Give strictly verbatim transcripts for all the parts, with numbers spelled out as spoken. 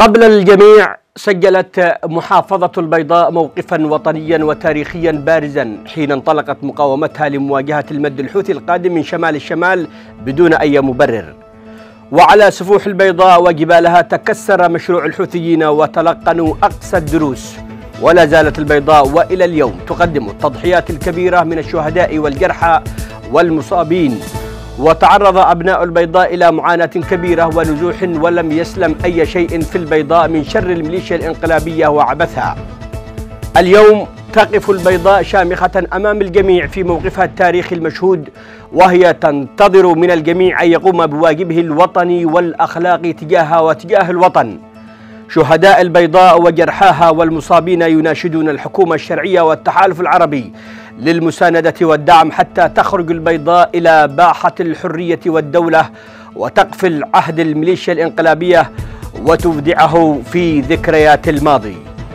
قبل الجميع سجلت محافظة البيضاء موقفا وطنيا وتاريخيا بارزا حين انطلقت مقاومتها لمواجهة المد الحوثي القادم من شمال الشمال بدون أي مبرر. وعلى سفوح البيضاء وجبالها تكسر مشروع الحوثيين وتلقنوا أقصى الدروس، ولا زالت البيضاء وإلى اليوم تقدم التضحيات الكبيرة من الشهداء والجرحى والمصابين. وتعرض أبناء البيضاء إلى معاناة كبيرة ونزوح، ولم يسلم أي شيء في البيضاء من شر الميليشيا الانقلابية وعبثها. اليوم تقف البيضاء شامخة أمام الجميع في موقفها التاريخي المشهود، وهي تنتظر من الجميع أن يقوم بواجبه الوطني والأخلاقي تجاهها وتجاه الوطن. شهداء البيضاء وجرحاها والمصابين يناشدون الحكومة الشرعية والتحالف العربي للمساندة والدعم حتى تخرج البيضاء إلى باحة الحرية والدولة وتقفل عهد الميليشيا الانقلابية وتودعه في ذكريات الماضي.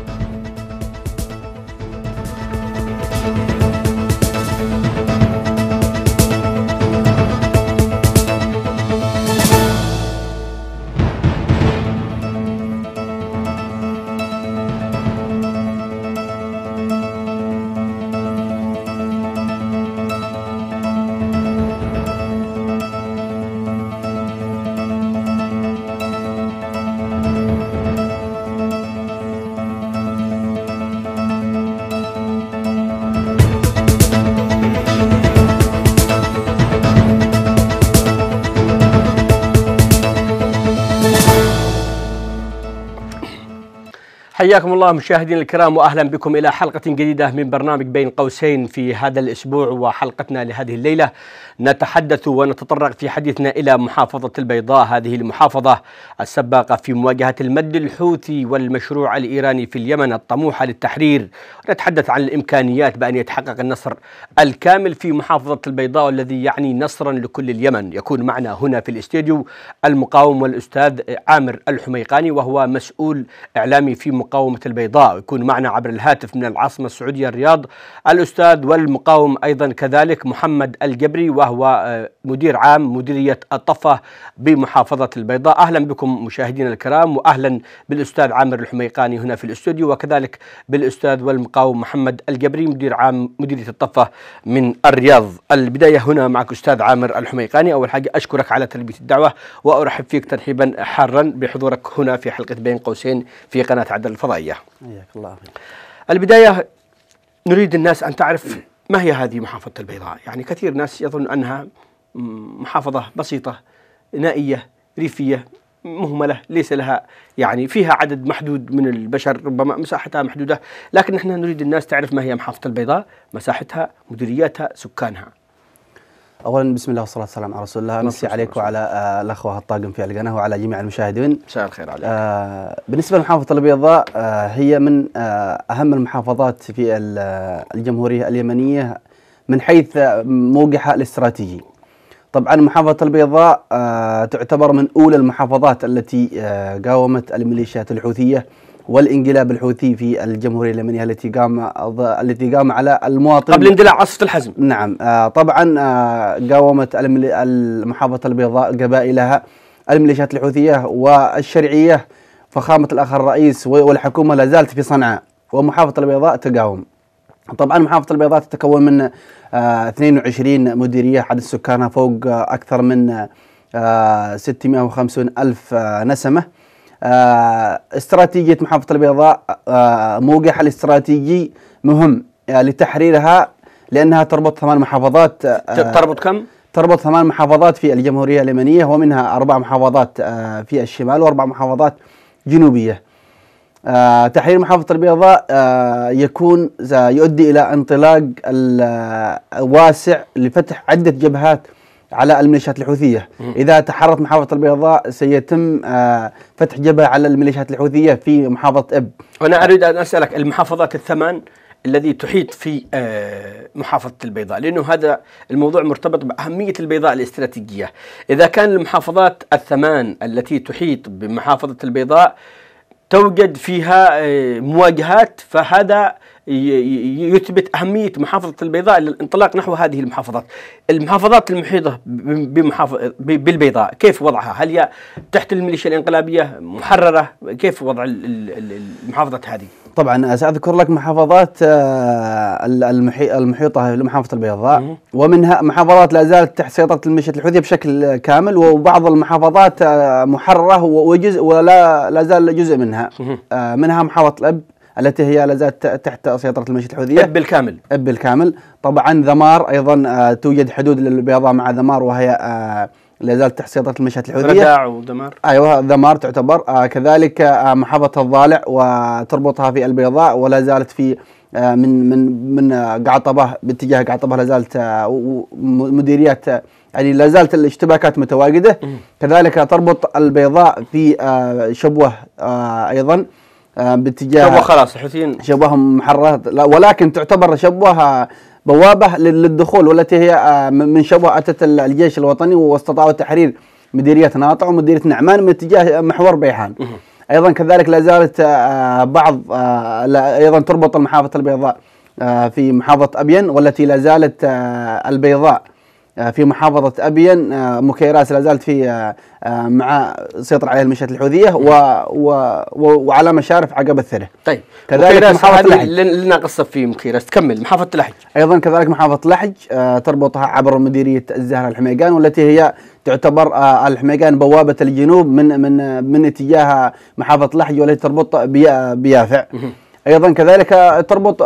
حياكم الله مشاهدينا الكرام، واهلا بكم الى حلقه جديده من برنامج بين قوسين. في هذا الاسبوع وحلقتنا لهذه الليله نتحدث ونتطرق في حديثنا الى محافظه البيضاء، هذه المحافظه السباقه في مواجهه المد الحوثي والمشروع الايراني في اليمن الطموحه للتحرير. نتحدث عن الامكانيات بان يتحقق النصر الكامل في محافظه البيضاء، والذي يعني نصرا لكل اليمن. يكون معنا هنا في الاستديو المقاوم والاستاذ عامر الحميقاني، وهو مسؤول اعلامي في مقاومة البيضاء. يكون معنا عبر الهاتف من العاصمة السعودية الرياض الأستاذ والمقاوم أيضا كذلك محمد الجبري، وهو مدير عام مديرية الطفة بمحافظة البيضاء. أهلا بكم مشاهدينا الكرام، وأهلا بالأستاذ عامر الحميقاني هنا في الاستوديو، وكذلك بالأستاذ والمقاوم محمد الجبري مدير عام مديرية الطفة من الرياض. البداية هنا معك أستاذ عامر الحميقاني. أول حاجة أشكرك على تلبية الدعوة، وأرحب فيك ترحيبا حارا بحضورك هنا في حلقة بين قوسين في قناة عدل الفضائية. حياك الله. البداية نريد الناس أن تعرف ما هي هذه محافظة البيضاء. يعني كثير ناس يظن أنها محافظة بسيطة نائية ريفية مهملة، ليس لها يعني فيها عدد محدود من البشر، ربما مساحتها محدودة، لكن نحن نريد الناس تعرف ما هي محافظة البيضاء، مساحتها، مديرياتها، سكانها. اولا بسم الله والصلاه والسلام على رسول الله. امسي عليك وعلى آه الاخوه الطاقم في القناه وعلى جميع المشاهدين. مساء الخير عليك. آه بالنسبه لمحافظه البيضاء، آه هي من آه اهم المحافظات في الجمهوريه اليمنيه من حيث موقعها الاستراتيجي. طبعا محافظه البيضاء آه تعتبر من اولى المحافظات التي آه قاومت الميليشيات الحوثيه والانقلاب الحوثي في الجمهورية اليمنية التي قام التي قام على المواطن قبل اندلاع عاصفة الحزم. نعم. آه طبعا آه قاومت المحافظة البيضاء قبائلها الميليشيات الحوثية والشرعية. فخامة الأخ الرئيس والحكومة لا زالت في صنعاء، ومحافظة البيضاء تقاوم. طبعا محافظة البيضاء تتكون من آه اثنين وعشرين مديرية، عدد سكانها فوق آه أكثر من آه ستمائة وخمسين ألف آه نسمة. آه استراتيجية محافظة البيضاء، آه موقعها الاستراتيجي مهم آه لتحريرها، لأنها تربط ثمان محافظات. آه تربط كم؟ تربط ثمان محافظات في الجمهورية اليمنية، ومنها أربع محافظات آه في الشمال وأربع محافظات جنوبية. آه تحرير محافظة البيضاء آه يكون يؤدي إلى انطلاق واسع لفتح عدة جبهات على الميليشيات الحوثية. إذا تحررت محافظة البيضاء سيتم آه فتح جبهة على الميليشيات الحوثية في محافظة إب. وأنا أريد أن أسألك المحافظات الثمان الذي تحيط في آه محافظة البيضاء، لأنه هذا الموضوع مرتبط بأهمية البيضاء الاستراتيجية. إذا كان المحافظات الثمان التي تحيط بمحافظة البيضاء توجد فيها آه مواجهات، فهذا يثبت أهمية محافظة البيضاء للانطلاق نحو هذه المحافظات. المحافظات المحيطة بمحافظة بالبيضاء كيف وضعها؟ هل هي تحت الميليشيا الانقلابية محررة؟ كيف وضع المحافظات هذه؟ طبعا سأذكر لك محافظات المحيطة لمحافظة البيضاء، ومنها محافظات لا زالت تحت سيطرة الميليشيات الحوثية بشكل كامل، وبعض المحافظات محررة وجزء ولا لا زال جزء منها. منها محافظة الأب التي هي لا زالت تحت سيطرة الميليشيات الحوثية. أب بالكامل. أب بالكامل. طبعا ذمار أيضا توجد حدود للبيضاء مع ذمار، وهي لا زالت تحت سيطرة الميليشيات الحوثية. رداع وذمار. أيوة ذمار تعتبر. آه كذلك آه محافظة الضالع وتربطها في البيضاء، ولا زالت في آه من من من قعطبة باتجاه قعطبة لا زالت آه مديريات آه يعني لا زالت الاشتباكات متواجدة. كذلك تربط البيضاء في آه شبوة آه أيضا آه باتجاه شبوة خلاص الحوثيين شبوة محررة، ولكن تعتبر شبوة بوابة للدخول، والتي هي من شبوة أتت الجيش الوطني واستطاعوا تحرير مديرية ناطع ومديرية نعمان من اتجاه محور بيحان. أيضا كذلك لا زالت بعض أيضا تربط المحافظة البيضاء في محافظة أبين، والتي لا زالت البيضاء في محافظة أبين مكيراس لا زالت في مع سيطر عليها الميليشيات الحوثية و و وعلى مشارف عقبة ثره. طيب كذلك محافظة لحج لنا قصة في مكيراس، تكمل محافظة لحج. أيضا كذلك محافظة لحج تربطها عبر مديرية الزهرة الحميقان، والتي هي تعتبر الحميقان بوابة الجنوب من من من اتجاه محافظة لحج، والتي تربط بيافع. أيضا كذلك تربط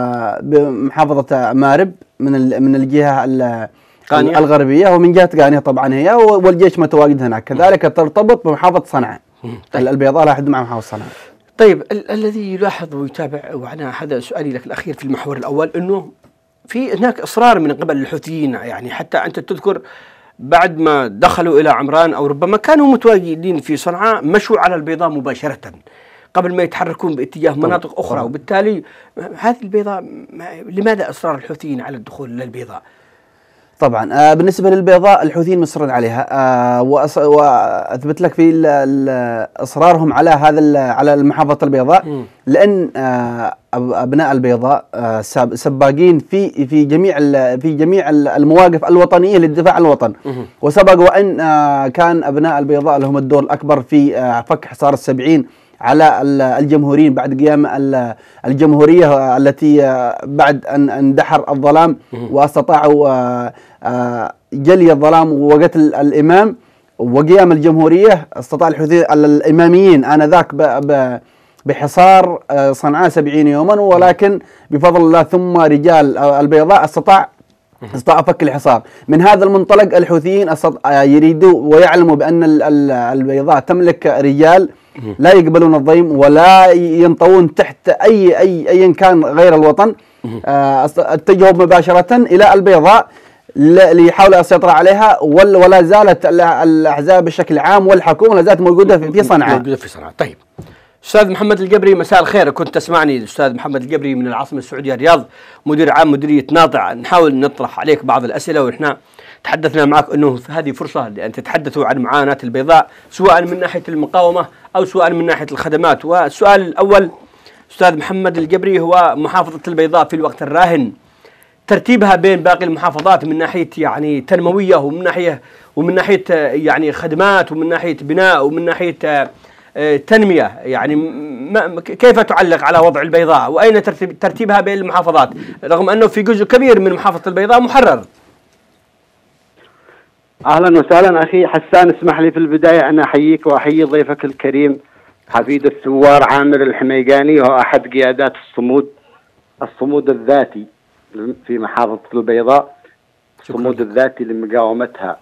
بمحافظة مارب من من الجهة قانية. الغربية، ومن جهة قانية طبعا هي، والجيش متواجد هناك. كذلك ترتبط بمحافظة صنعاء. طيب. البيضاء لها حد مع محافظة صنعاء. طيب ال الذي يلاحظ ويتابع، وأنا هذا سؤالي لك الأخير في المحور الأول، أنه في هناك إصرار من قبل الحوثيين، يعني حتى أنت تذكر بعد ما دخلوا إلى عمران أو ربما كانوا متواجدين في صنعاء مشوا على البيضاء مباشرة قبل ما يتحركون باتجاه مناطق أخرى. وبالتالي هذه البيضاء لماذا إصرار الحوثيين على الدخول للبيضاء؟ طبعا آه بالنسبة للبيضاء الحوثيين مصرين عليها، آه وأثبت لك في إصرارهم على هذا على المحافظة البيضاء م. لأن آه أبناء البيضاء آه سباقين في في جميع في جميع المواقف الوطنية للدفاع عن الوطن، م. وسبق وأن آه كان أبناء البيضاء لهم الدور الأكبر في آه فك حصار السبعين على الجمهوريين بعد قيام الجمهورية التي بعد أن اندحر الظلام واستطاعوا جلي الظلام وقتل الإمام وقيام الجمهورية. استطاع الحوثيين الإماميين آنذاك بحصار صنعاء سبعين يوما، ولكن بفضل الله ثم رجال البيضاء استطاع استطاع فك الحصار. من هذا المنطلق الحوثيين يريدوا ويعلموا بأن البيضاء تملك رجال لا يقبلون الضيم ولا ينطوون تحت أي أي أيا كان غير الوطن. اتجهوا مباشرة إلى البيضاء ليحاولوا السيطرة عليها، ولا زالت الأحزاب بشكل عام والحكومة لا زالت موجودة في صنعاء. موجودة في صنعاء. طيب أستاذ محمد القبري، مساء الخير. كنت تسمعني الأستاذ محمد القبري من العاصمة السعودية الرياض، مدير عام مديرية ناطع. نحاول نطرح عليك بعض الأسئلة، ونحن تحدثنا معك أنه هذه فرصة لأن تتحدثوا عن معاناة البيضاء سواء من ناحية المقاومة أو سواء من ناحية الخدمات. والسؤال الأول أستاذ محمد القبري هو محافظة البيضاء في الوقت الراهن ترتيبها بين باقي المحافظات من ناحية يعني تنموية، ومن ناحية ومن ناحية يعني خدمات، ومن ناحية بناء، ومن ناحية تنمية، يعني ما كيف تعلق على وضع البيضاء وأين ترتيب ترتيبها بين المحافظات، رغم أنه في جزء كبير من محافظة البيضاء محرر؟ أهلا وسهلا أخي حسان، اسمح لي في البداية أن أحييك وأحيي ضيفك الكريم حفيد الثوار عامر الحميقاني، وهو أحد قيادات الصمود الصمود الذاتي في محافظة البيضاء، الصمود الذاتي لمقاومتها.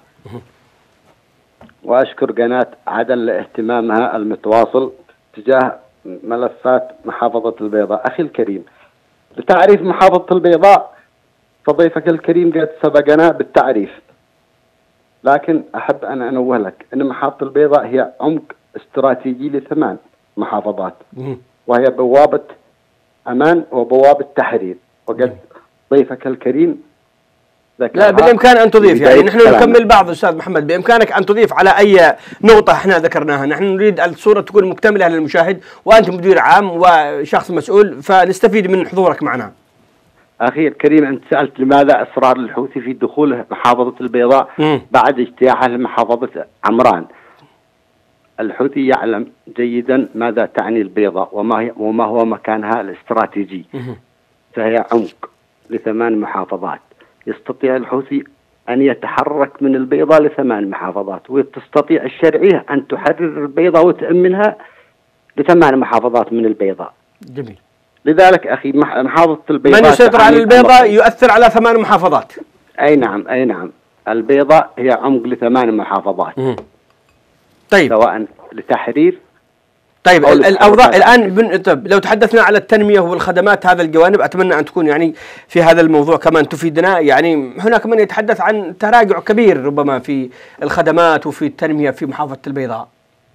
وأشكر قناة عدن لاهتمامها المتواصل تجاه ملفات محافظة البيضاء. أخي الكريم، لتعريف محافظة البيضاء فضيفك الكريم قد سبقنا بالتعريف، لكن أحب أن أنوه لك أن محافظة البيضاء هي عمق استراتيجي لثمان محافظات، وهي بوابة أمان وبوابة تحرير. وقد ضيفك الكريم لا بالامكان ان تضيف، يعني نحن نكمل بعض استاذ محمد، بامكانك ان تضيف على اي نقطه احنا ذكرناها، نحن نريد الصوره تكون مكتمله للمشاهد، وانت مدير عام وشخص مسؤول فنستفيد من حضورك معنا. اخي الكريم، انت سالت لماذا اصرار الحوثي في دخول محافظه البيضاء م. بعد اجتياحه لمحافظه عمران. الحوثي يعلم جيدا ماذا تعني البيضاء وما هي وما هو مكانها الاستراتيجي. م. فهي عمق لثمان محافظات. يستطيع الحوثي أن يتحرك من البيضاء لثمان محافظات، وتستطيع الشرعية أن تحرر البيضاء وتأمنها لثمان محافظات من البيضاء. جميل. لذلك أخي محافظة البيضاء، من يسيطر على البيضاء يؤثر على ثمان محافظات. أي نعم أي نعم، البيضاء هي عمق لثمان محافظات. مم. طيب. سواء لتحرير. طيب الأوضاع الآن بن... طيب لو تحدثنا على التنمية والخدمات، هذا الجوانب أتمنى أن تكون يعني في هذا الموضوع كمان تفيدنا. يعني هناك من يتحدث عن تراجع كبير ربما في الخدمات وفي التنمية في محافظة البيضاء.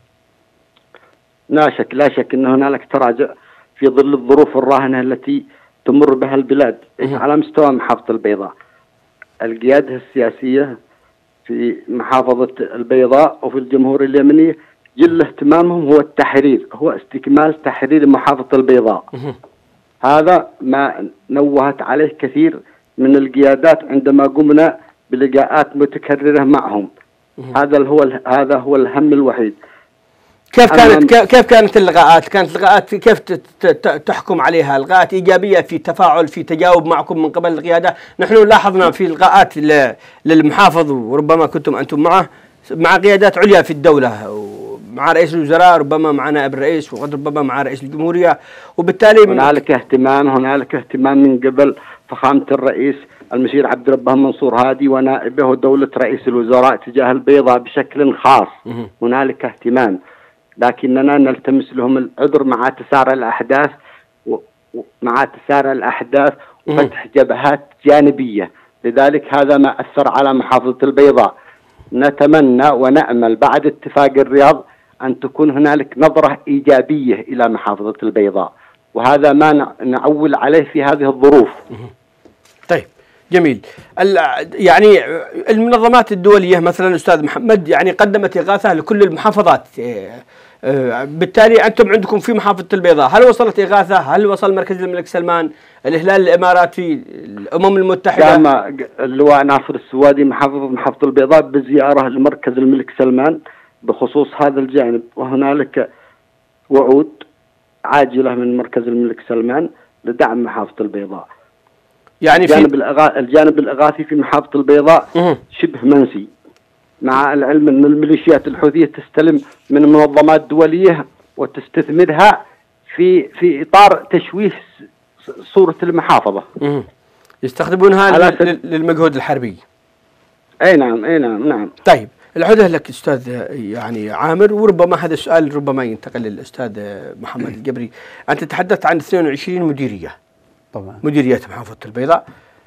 لا شك لا شك أن هنالك تراجع في ظل الظروف الراهنة التي تمر بها البلاد على مستوى محافظة البيضاء. القيادة السياسية في محافظة البيضاء وفي الجمهورية اليمنية جل اهتمامهم هو التحرير، هو استكمال تحرير محافظة البيضاء. هذا ما نوهت عليه كثير من القيادات عندما قمنا بلقاءات متكررة معهم. هذا هو هذا هو الهم الوحيد. كيف كانت كيف كانت اللقاءات؟ كانت لقاءات كيف تحكم عليها؟ لقاءات إيجابية في تفاعل في تجاوب معكم من قبل القيادة؟ نحن لاحظنا في لقاءات للمحافظ وربما كنتم أنتم معه مع قيادات عليا في الدولة، مع رئيس الوزراء، ربما مع نائب الرئيس، وقد ربما مع رئيس الجمهورية، وبالتالي هنالك اهتمام هنالك اهتمام من قبل فخامة الرئيس المشير عبد ربه منصور هادي ونائبه ودولة رئيس الوزراء تجاه البيضاء بشكل خاص. هنالك اهتمام، لكننا نلتمس لهم العذر مع تسارع الأحداث ومع تسارع الأحداث وفتح جبهات جانبية. لذلك هذا ما أثر على محافظة البيضاء. نتمنى ونأمل بعد اتفاق الرياض أن تكون هنالك نظرة إيجابية إلى محافظة البيضاء، وهذا ما نعول عليه في هذه الظروف. طيب جميل. يعني المنظمات الدولية مثلا أستاذ محمد يعني قدمت إغاثة لكل المحافظات، بالتالي أنتم عندكم في محافظة البيضاء هل وصلت إغاثة؟ هل وصل مركز الملك سلمان، الهلال الإماراتي، الأمم المتحدة؟ قام اللواء ناصر السوادي محافظ محافظة البيضاء بزيارة لمركز الملك سلمان بخصوص هذا الجانب، وهنالك وعود عاجلة من مركز الملك سلمان لدعم محافظة البيضاء. يعني الجانب, في الأغا... الجانب الإغاثي في محافظة البيضاء مه. شبه منسي، مع العلم أن الميليشيات الحوثية تستلم من منظمات دولية وتستثمرها في في إطار تشويه صورة المحافظة. مه. يستخدمونها للمجهود الحربي. أي نعم أي نعم نعم. طيب العودة لك أستاذ يعني عامر، وربما هذا السؤال ربما ينتقل للأستاذ محمد الجبري. أنت تحدثت عن اثنين وعشرين مديرية طبعا مديريات محافظة البيضاء.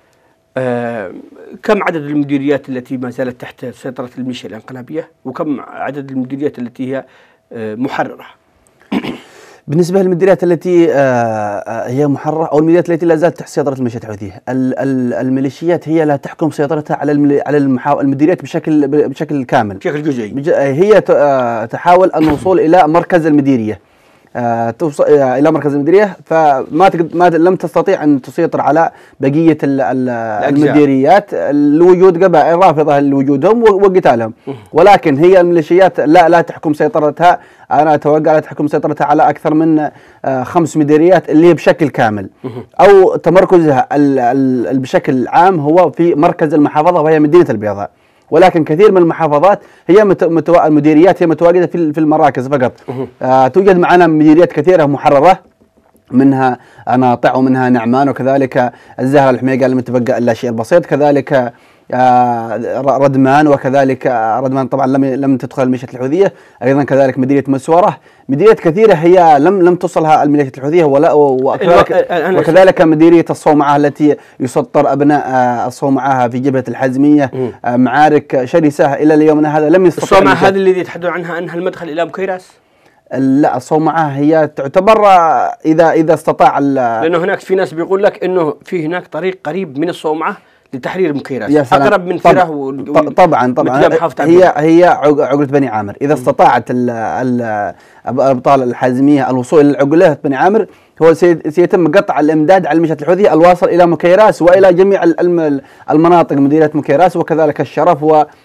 آه كم عدد المديريات التي ما زالت تحت سيطرة الميليشيا الانقلابية، وكم عدد المديريات التي هي آه محررة؟ بالنسبة للمديريات التي آه هي محررة أو المديريات التي لا زالت تحت سيطرة الميليشيات الحوثية، الميليشيات هي لا تحكم سيطرتها على على المديريات بشكل بشكل كامل، بشكل جزئي. هي تحاول الوصول إلى مركز المديرية، آه توصل الى مركز المديريه، فما ما لم تستطيع ان تسيطر على بقيه ال ال المديريات لوجود قبائل رافضه لوجودهم وقتالهم، ولكن هي الميليشيات لا لا تحكم سيطرتها. انا اتوقع لا تحكم سيطرتها على اكثر من آه خمس مديريات اللي هي بشكل كامل، او تمركزها ال ال بشكل عام هو في مركز المحافظه وهي مدينه البيضاء. ولكن كثير من المحافظات هي متو... المديريات هي متواجده في في المراكز فقط. آه توجد معنا مديريات كثيره محرره، منها أناطع ومنها نعمان، وكذلك الزهرة الحميقة لم يتبقى إلا شيء بسيط، كذلك آه ردمان، وكذلك آه ردمان طبعا لم لم تدخل الميليشيات الحوثية، أيضا كذلك مديرية مسورة، مديريات كثيرة هي لم لم تصلها الميليشيات الحوثية، ولا وكذلك, وكذلك مديرية الصومعة التي يسطر أبناء آه الصومعة في جبهة الحزمية، آه معارك شرسة إلى اليومنا هذا لم يستطع. الصومعة هذه الذي يتحدثون عنها أنها المدخل إلى بكيراس؟ لا، الصومعة هي تعتبر إذا إذا استطاع، لأنه هناك في ناس بيقول لك إنه في هناك طريق قريب من الصومعة لتحرير مكيراس أقرب من فيرة و... طبعا طبعا هي هي عقلة بني عامر. إذا استطاعت الأبطال الحازمية الوصول إلى عقلة بني عامر هو سيتم قطع الإمداد على الميليشيات الحوثية الواصل إلى مكيراس وإلى جميع المناطق مديرية مكيراس وكذلك الشرف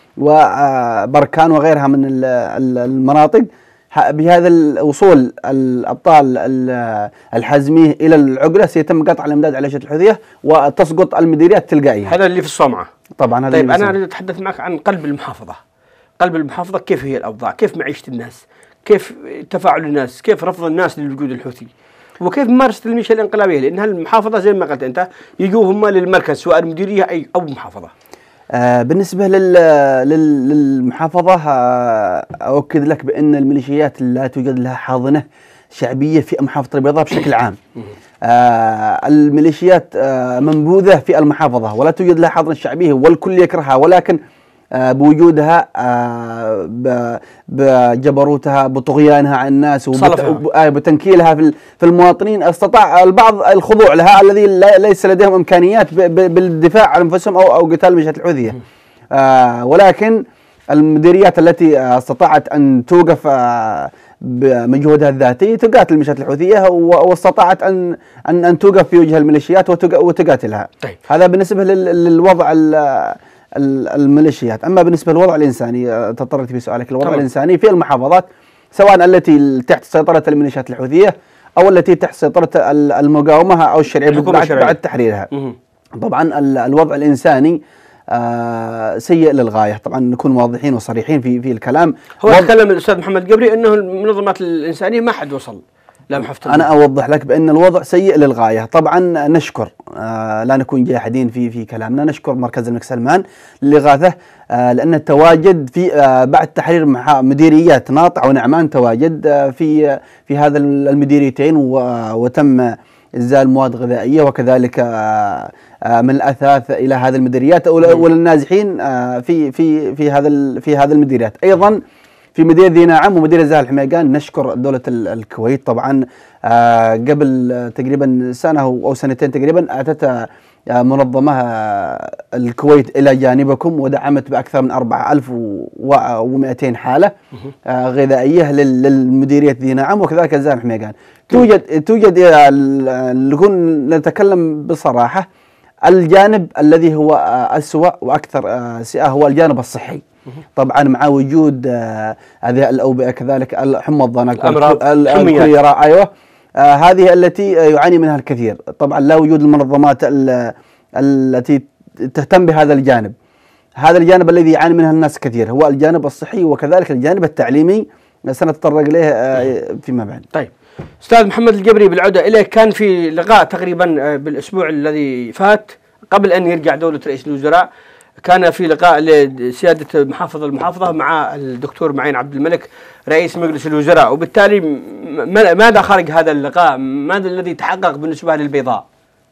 وبركان وغيرها من المناطق. بهذا الوصول الأبطال الحازمية إلى العقلة سيتم قطع الإمداد على الميليشيات الحوثية وتسقط المديريات تلقائيا. هذا اللي في الصومعة طبعا. هذا طيب أنا أريد أتحدث معك عن قلب المحافظة. قلب المحافظة كيف هي الأوضاع؟ كيف معيشة الناس؟ كيف تفاعل الناس؟ كيف رفض الناس للوجود الحوثي؟ وكيف ممارسة الميليشيا الانقلابية؟ لأنها المحافظة زي ما قلت أنت يجوا هم للمركز سواء المديرية أي أو محافظة. آه بالنسبة لل للمحافظة آه أؤكد لك بأن الميليشيات لا توجد لها حاضنة شعبية في محافظة البيضاء بشكل عام. آه الميليشيات آه منبوذة في المحافظة ولا توجد لها حاضنة شعبية والكل يكرهها، ولكن آه بوجودها آه بجبروتها بطغيانها على الناس وبتنكيلها في في المواطنين استطاع البعض الخضوع لها الذي ليس لديهم إمكانيات بالدفاع عن أنفسهم أو أو قتال الميليشيات الحوثية. آه ولكن المديريات التي استطاعت أن توقف آه بمجهودها الذاتي تقاتل الميليشيات الحوثية واستطاعت أن أن أن توقف في وجه الميليشيات وتقاتلها. طيب. هذا بالنسبة للوضع الميليشيات. أما بالنسبة للوضع الإنساني تطرقت في سؤالك الوضع طبعا. الإنساني في المحافظات سواء التي تحت سيطرة الميليشيات الحوثية أو التي تحت سيطرة المقاومة أو الشرعية بعد, بعد تحريرها. مه. طبعا الوضع الإنساني آه سيء للغاية. طبعا نكون واضحين وصريحين في في الكلام. هو تكلم الأستاذ محمد قبري أنه المنظمات الإنسانية ما حد وصل. أنا أوضح لك بأن الوضع سيء للغاية. طبعا نشكر آه لا نكون جاحدين في في كلامنا، نشكر مركز الملك سلمان للإغاثة آه لأن التواجد في آه بعد تحرير مديريات ناطع ونعمان تواجد آه في في هذا المديريتين وتم إنزال مواد غذائية وكذلك آه آه من الأثاث إلى هذه المديريات وللنازحين آه في في في هذا في هذه المديريات. أيضا في مدينة ذي ناعم ومدينة زاهر الحميقان نشكر دولة الكويت. طبعا آه قبل تقريبا سنة أو سنتين تقريبا أتت آه منظمة آه الكويت إلى جانبكم ودعمت بأكثر من أربعة آلاف ومئتين حالة آه غذائية للمديرية ذي ناعم وكذلك زاهر الحميقان. توجد توجد نكون نتكلم بصراحة الجانب الذي هو آه أسوأ وأكثر آه سيئة هو الجانب الصحي. طبعا مع وجود آه هذه الأوبئة كذلك حمى الضنك الكوليرا أيوه آه هذه التي يعاني منها الكثير. طبعا لا وجود المنظمات التي تهتم بهذا الجانب. هذا الجانب الذي يعاني منها الناس كثير هو الجانب الصحي وكذلك الجانب التعليمي سنتطرق إليه آه فيما بعد. طيب أستاذ محمد القبري بالعودة إليك، كان في لقاء تقريبا بالأسبوع الذي فات قبل أن يرجع دولة رئيس الوزراء، كان في لقاء لسيادة محافظ المحافظة مع الدكتور معين عبد الملك رئيس مجلس الوزراء، وبالتالي ماذا خرج هذا اللقاء؟ ماذا الذي تحقق بالنسبة للبيضاء؟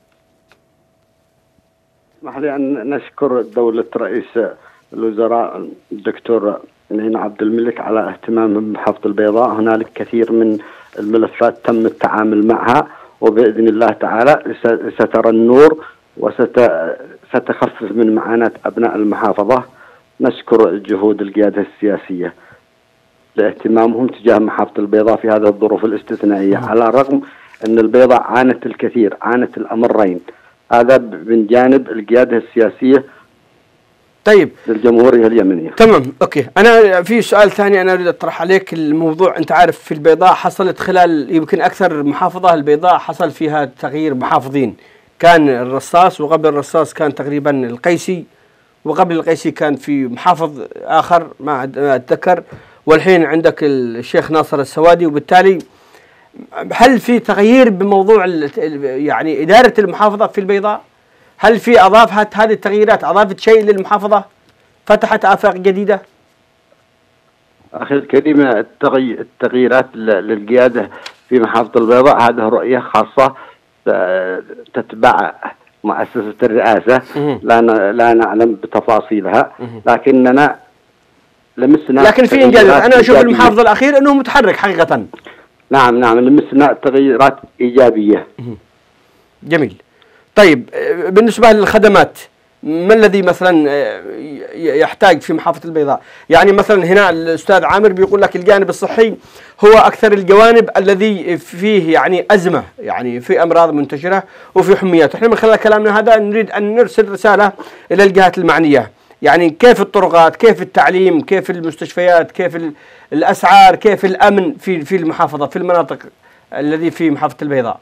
اسمح لي أن نشكر دولة رئيس الوزراء الدكتور معين عبد الملك على اهتمامه بمحافظة البيضاء. هنالك كثير من الملفات تم التعامل معها وبإذن الله تعالى سترى النور وستخفف من معاناة أبناء المحافظة. نشكر جهود القيادة السياسية لاهتمامهم تجاه محافظة البيضاء في هذه الظروف الاستثنائية، على الرغم أن البيضاء عانت الكثير، عانت الأمرين، هذا من جانب القيادة السياسية طيب للجمهورية اليمنية. تمام اوكي. انا في سؤال ثاني انا اريد اطرح عليك الموضوع. انت عارف في البيضاء حصلت خلال يمكن اكثر محافظة البيضاء حصل فيها تغيير محافظين، كان الرصاص وقبل الرصاص كان تقريبا القيسي وقبل القيسي كان في محافظ آخر ما أتذكر، والحين عندك الشيخ ناصر السوادي. وبالتالي هل في تغيير بموضوع يعني إدارة المحافظة في البيضاء؟ هل في أضافت هذه التغييرات أضافت شيء للمحافظة؟ فتحت آفاق جديدة؟ أخي الكريم التغييرات للقيادة في محافظة البيضاء هذه رؤية خاصة تتبع مؤسسة الرئاسة، لا لا نعلم بتفاصيلها، لكننا لمسنا لكن في إنجازات. أنا أشوف المحافظ الأخير أنه متحرك حقيقة. نعم نعم لمسنا تغييرات إيجابية. جميل. طيب بالنسبة للخدمات ما الذي مثلا يحتاج في محافظة البيضاء؟ يعني مثلا هنا الأستاذ عامر بيقول لك الجانب الصحي هو أكثر الجوانب الذي فيه يعني أزمة، يعني في أمراض منتشرة وفي حميات. احنا من خلال كلامنا هذا نريد أن نرسل رسالة إلى الجهات المعنية، يعني كيف الطرقات، كيف التعليم، كيف المستشفيات، كيف الأسعار، كيف الأمن في في المحافظة، في المناطق الذي في محافظة البيضاء.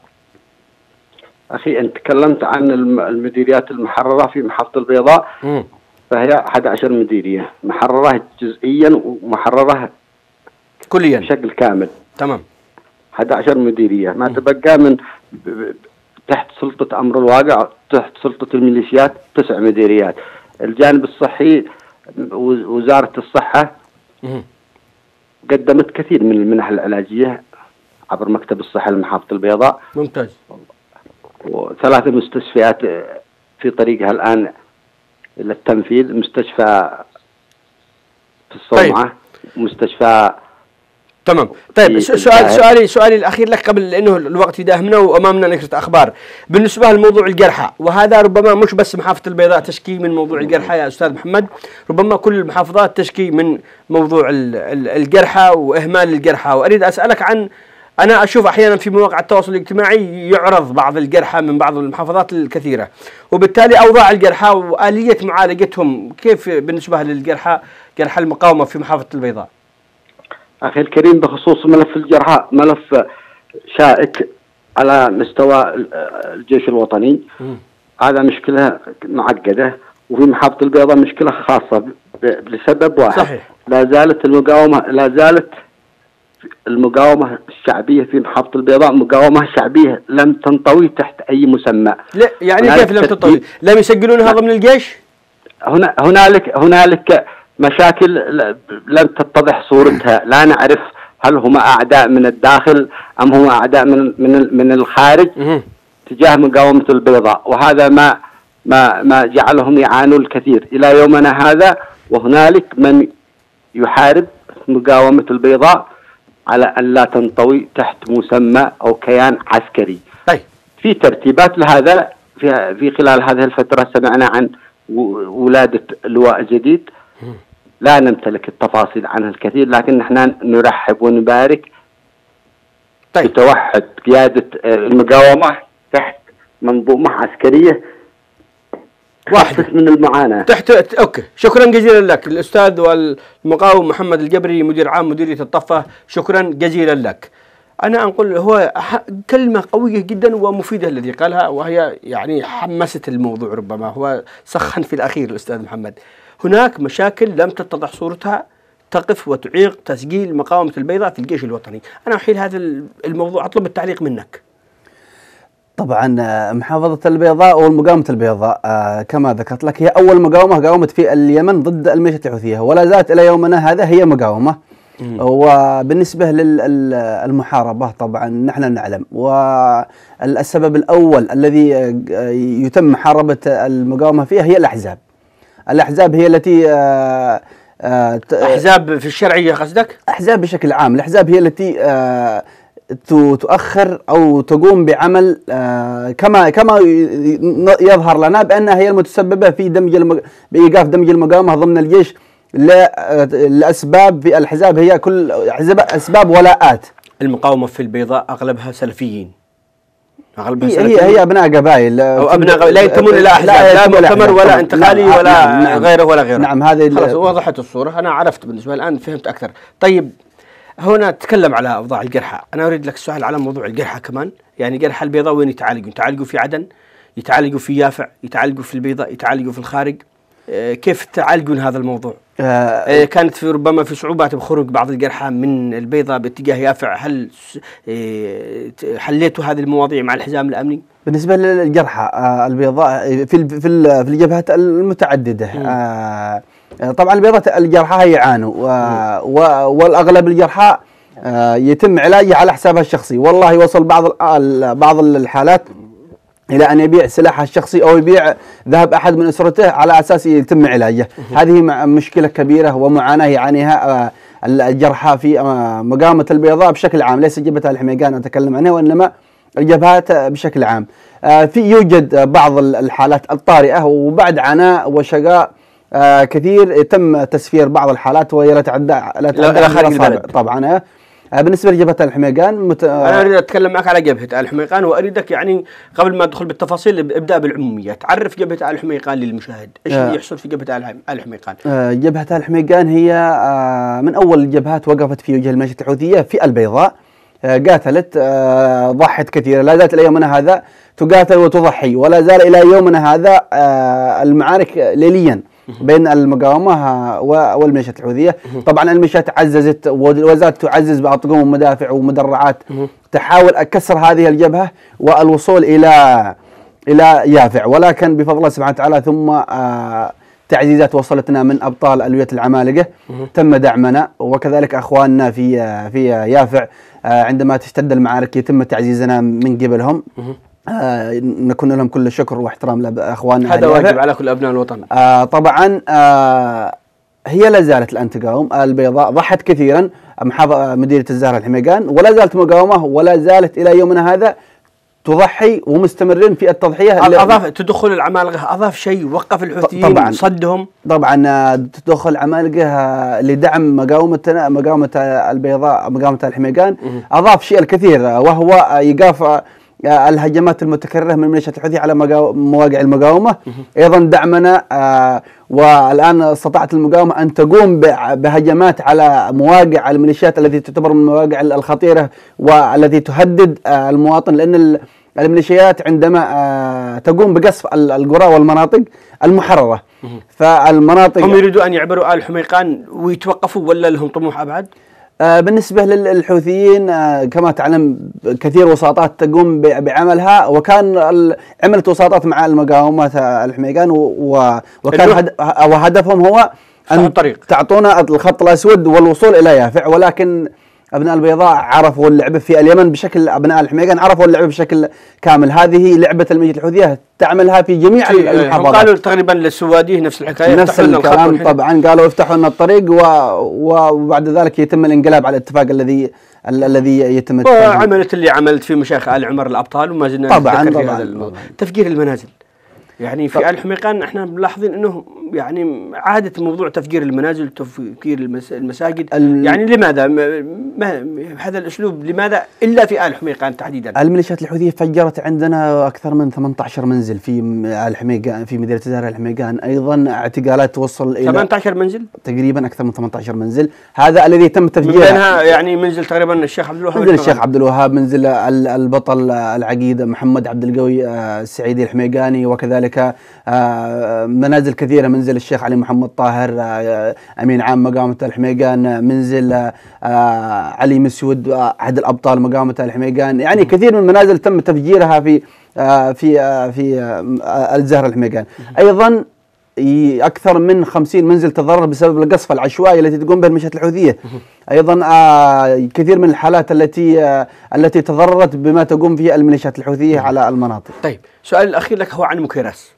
أخي أنت تكلمت عن المديريات المحررة في محافظة البيضاء. م. فهي أحد عشر مديرية محررة جزئيا ومحررة كليا بشكل كامل. تمام. أحد عشر مديرية. ما م. تبقى من تحت سلطة أمر الواقع، تحت سلطة الميليشيات تسع مديريات. الجانب الصحي وزارة الصحة م. قدمت كثير من المنح العلاجية عبر مكتب الصحة لمحافظة البيضاء. ممتاز. وثلاث مستشفيات في طريقها الآن إلى التنفيذ، مستشفى في الصومعة. طيب. مستشفى. تمام. طيب سؤال سؤالي سؤالي الأخير لك قبل لأنه الوقت يداهمنا وأمامنا نشرة أخبار. بالنسبة لموضوع الجرحى، وهذا ربما مش بس محافظة البيضاء تشكي من موضوع الجرحى يا أستاذ محمد، ربما كل المحافظات تشكي من موضوع الجرحى وإهمال الجرحى. وأريد أسألك عن، أنا أشوف أحيانا في مواقع التواصل الاجتماعي يعرض بعض الجرحى من بعض المحافظات الكثيرة، وبالتالي أوضاع الجرحى وآلية معالجتهم كيف بالنسبة للجرحى، جرحى المقاومة في محافظة البيضاء؟ أخي الكريم، بخصوص ملف الجرحى ملف شائك على مستوى الجيش الوطني. م. هذا مشكلة معقدة، وفي محافظة البيضاء مشكلة خاصة لسبب واحد. صحيح. لا زالت المقاومة لا زالت المقاومة الشعبية في محافظة البيضاء مقاومة شعبية لم تنطوي تحت أي مسمى. لا يعني كيف لم تنطوي؟ لم يسجلونها ضمن الجيش؟ هنا هنالك هنالك مشاكل لم تتضح صورتها، لا نعرف هل هم أعداء من الداخل أم هم أعداء من من من الخارج م- تجاه مقاومة البيضاء، وهذا ما ما ما جعلهم يعانوا الكثير إلى يومنا هذا. وهنالك من يحارب مقاومة البيضاء على أن لا تنطوي تحت مسمى أو كيان عسكري. طيب. في ترتيبات لهذا. في في خلال هذه الفترة سمعنا عن ولادة لواء جديد، لا نمتلك التفاصيل عنها الكثير، لكن نحن نرحب ونبارك. طيب. بتوحد قيادة المقاومة تحت منظومة عسكرية واحدة من المعاناة. تحت. اوكي، شكرا جزيلا لك الاستاذ والمقاوم محمد الجبري، مدير عام مديرية الطفة، شكرا جزيلا لك. انا انقل هو كلمة قوية جدا ومفيدة الذي قالها، وهي يعني حمست الموضوع، ربما هو سخن في الاخير الاستاذ محمد. هناك مشاكل لم تتضح صورتها تقف وتعيق تسجيل مقاومة البيضاء في الجيش الوطني. انا احيل هذا الموضوع، اطلب التعليق منك. طبعا محافظة البيضاء والمقاومة البيضاء آه كما ذكرت لك هي أول مقاومة قاومت في اليمن ضد الميليشيات الحوثية، ولا زالت إلى يومنا هذا هي مقاومة. م. وبالنسبة للمحاربة طبعا نحن نعلم، والسبب الأول الذي يتم محاربة المقاومة فيها هي الأحزاب. الأحزاب هي التي آه آه أحزاب في الشرعية قصدك؟ أحزاب بشكل عام. الأحزاب هي التي آه تؤخر أو تقوم بعمل آه كما كما يظهر لنا بأنها هي المتسببة في دمج المج... بإيقاف دمج المقاومة ضمن الجيش لأسباب. في الأحزاب هي كل أسباب ولاءات. المقاومة في البيضاء أغلبها سلفيين. أغلبها سلفيين. هي هي أبناء قبائل أو أبناء لا ينتمون إلى أحزاب، لا مؤتمر ولا انتقالي. نعم. ولا نعم. نعم. غيره ولا غيره. نعم هذه خلاص وضحت الصورة، أنا عرفت بالنسبة الآن فهمت أكثر. طيب هنا تكلم على أوضاع الجرحى، أنا أريد لك السؤال على موضوع الجرحى كمان. يعني جرحى البيضاء وين يتعالجوا؟ يتعالجوا في عدن، يتعالجوا في يافع، يتعالجوا في البيضاء، يتعالجوا في الخارج. آه كيف تعالجون هذا الموضوع؟ آه آه كانت في ربما في صعوبات بخروج بعض الجرحى من البيضاء باتجاه يافع، هل آه حليتوا هذه المواضيع مع الحزام الأمني؟ بالنسبة للجرحى آه البيضاء في في في الجبهات المتعددة آه طبعا البيضاء الجرحى يعانوا والأغلب الجرحى آه يتم علاجه على حسابها الشخصي. والله وصل بعض بعض الحالات إلى أن يبيع سلاحه الشخصي أو يبيع ذهب أحد من أسرته على أساس يتم علاجه. هذه مشكلة كبيرة ومعاناة يعانيها آه الجرحى في آه مقاومة البيضاء بشكل عام، ليس جبهة الحميقان أتكلم عنها، وإنما الجبهات بشكل عام. في يوجد بعض الحالات الطارئة وبعد عناء وشقاء كثير يتم تسفير بعض الحالات وهي لا تعدى لا تعدى خارج البلد طبعا. بالنسبه لجبهه الحميقان مت... انا اريد اتكلم معك على جبهه الحميقان، واريدك يعني قبل ما ادخل بالتفاصيل ابدا بالعموميات. عرف جبهه الحميقان للمشاهد، ايش اللي يحصل في جبهه الحميقان؟ جبهه الحميقان هي من اول الجبهات وقفت في وجه الميليشيات الحوثيه في البيضاء، قاتلت، ضحت كثيرا، لا زالت الى يومنا هذا تقاتل وتضحي، ولا زال الى يومنا هذا المعارك ليليا بين المقاومة والميليشيات الحوثية. طبعا الميليشيات عززت وزالت تعزز بأطقم ومدافع ومدرعات تحاول كسر هذه الجبهة والوصول إلى إلى يافع، ولكن بفضل الله سبحانه وتعالى ثم تعزيزات وصلتنا من أبطال ألوية العمالقة تم دعمنا، وكذلك أخواننا في في يافع عندما تشتد المعارك يتم تعزيزنا من قبلهم. آه نكون لهم كل الشكر واحترام لاخواننا. هذا واجب على كل ابناء الوطن. آه طبعا آه هي لا زالت الان تقاوم. البيضاء ضحت كثيرا، محافظه مديريه الزهره الحميقان، ولا زالت مقاومه ولا زالت الى يومنا هذا تضحي ومستمرين في التضحيه. اضاف تدخل العمالقه اضاف شيء وقف الحوثيين طبعا صدهم. طبعا تدخل العمالقه لدعم مقاومتنا مقاومه البيضاء مقاومه الحميقان، اضاف شيء الكثير وهو ايقاف الهجمات المتكررة من الميليشيات الحوثية على مواقع المقاومة، أيضا دعمنا. آه والآن استطاعت المقاومة أن تقوم بهجمات على مواقع الميليشيات التي تعتبر من المواقع الخطيرة والتي تهدد آه المواطن، لأن الميليشيات عندما آه تقوم بقصف القرى والمناطق المحررة، فالمناطق هم يريدوا أن يعبروا آل الحميقان ويتوقفوا ولا لهم طموح أبعد؟ آه بالنسبة للحوثيين آه كما تعلم كثير وساطات تقوم بعملها، وكان عملت وساطات مع المقاومة الحميقان، وكان هد وهدفهم هو أن تعطونا الخط الأسود والوصول إلى يافع، ولكن أبناء البيضاء عرفوا اللعبة في اليمن بشكل، أبناء الحميقان عرفوا اللعبة بشكل كامل. هذه لعبة الميليشيات الحوثية تعملها في جميع المحافظات. قالوا تقريبا للسواديه نفس الحكاية، نفس الكلام طبعا، قالوا افتحوا لنا الطريق وبعد ذلك يتم الانقلاب على الاتفاق الذي الذي يتم. وعملت اللي عملت في مشايخ آل عمر الأبطال، وما زلنا طبعا طبعا هذا الموضوع. تفجير المنازل يعني في آل الحميقان احنا ملاحظين انه يعني عادة موضوع تفجير المنازل تفجير المساجد، يعني لماذا ما هذا الاسلوب لماذا الا في آل الحميقان تحديدا؟ الميليشيات الحوثية فجرت عندنا اكثر من ثمانية عشر منزل في الحميقان، في مديرية الزهراء الحميقان، ايضا اعتقالات توصل الى ثمانية عشر منزل تقريبا، اكثر من ثمانية عشر منزل. هذا الذي تم تفجيره، من بينها يعني منزل تقريبا الشيخ عبد الوهاب، منزل الشيخ عبد الوهاب، منزل البطل العقيد محمد عبد القوي السعيدي الحميقاني، وكذلك منازل كثيرة، منزل الشيخ علي محمد طاهر أمين عام مقاومة الحميقان، منزل علي مسود أحد الأبطال مقاومة الحميقان، يعني كثير من المنازل تم تفجيرها في في في الزهرة الحميقان. أيضا أكثر من خمسين منزل تضرر بسبب القصف العشوائي التي تقوم به الميليشيات الحوثية. أيضا كثير من الحالات التي التي تضررت بما تقوم به الميليشيات الحوثية على المناطق. طيب سؤال الأخير لك هو عن مكيراس،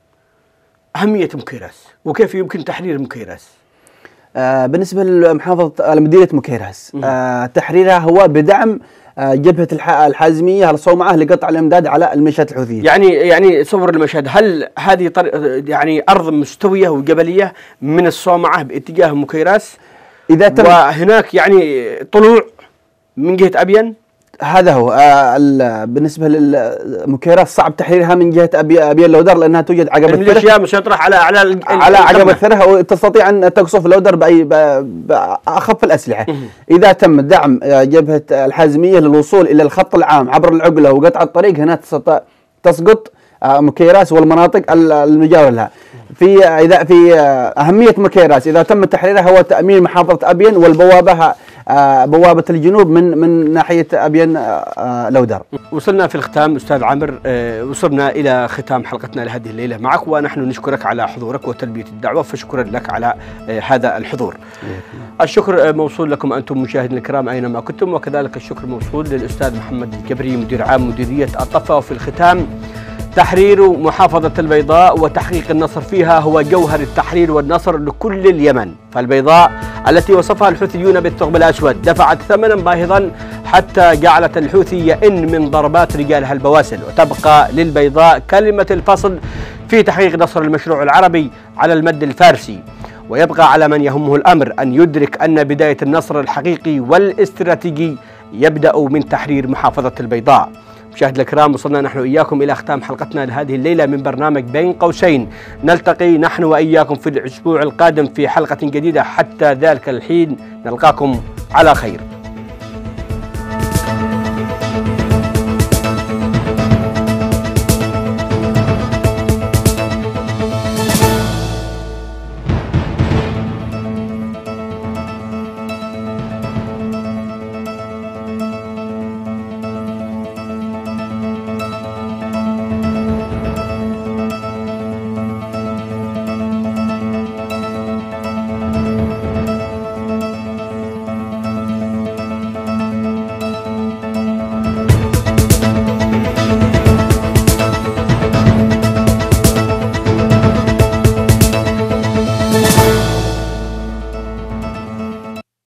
أهمية مكيراس وكيف يمكن تحرير مكيراس؟ آه بالنسبة لمحافظة مدينة مكيراس، آه تحريرها هو بدعم آه جبهة الحازمية الصومعة لقطع الإمداد على الميليشيات الحوثية. يعني يعني صور المشهد، هل هذه يعني أرض مستوية وجبلية من الصومعة باتجاه مكيراس إذا تم، وهناك يعني طلوع من جهة أبين؟ هذا هو. آه بالنسبة للمكيراس صعب تحريرها من جهة أبي أبيان لودر، لأنها توجد عقب الثرى، الميليشيا مسيطرة على على على عقب الثرى، وتستطيع أن تقصف لودر بأي بأخف الأسلحة. إذا تم دعم جبهة الحازمية للوصول إلى الخط العام عبر العقلة وقطع الطريق، هنا تسقط مكيراس والمناطق المجاورة لها. في إذا في أهمية مكيراس إذا تم تحريرها هو تأمين محافظة أبين والبوابة آه بوابة الجنوب من من ناحية أبين آه لودر. وصلنا في الختام أستاذ عامر، آه وصلنا إلى ختام حلقتنا لهذه الليلة معك، ونحن نشكرك على حضورك وتلبية الدعوة، فشكرا لك على آه هذا الحضور. الشكر موصول لكم أنتم مشاهدينا الكرام أينما كنتم، وكذلك الشكر موصول للأستاذ محمد الجبري مدير عام مديرية الطفة. وفي الختام، تحرير محافظة البيضاء وتحقيق النصر فيها هو جوهر التحرير والنصر لكل اليمن، فالبيضاء التي وصفها الحوثيون بالثقب الأسود دفعت ثمنا باهظا حتى جعلت الحوثي يئن من ضربات رجالها البواسل، وتبقى للبيضاء كلمة الفصل في تحقيق نصر المشروع العربي على المد الفارسي. ويبقى على من يهمه الأمر أن يدرك أن بداية النصر الحقيقي والاستراتيجي يبدأ من تحرير محافظة البيضاء. مشاهدينا الكرام، وصلنا نحن وإياكم إلى ختام حلقتنا لهذه الليلة من برنامج بين قوسين. نلتقي نحن وإياكم في الأسبوع القادم في حلقة جديدة، حتى ذلك الحين نلقاكم على خير.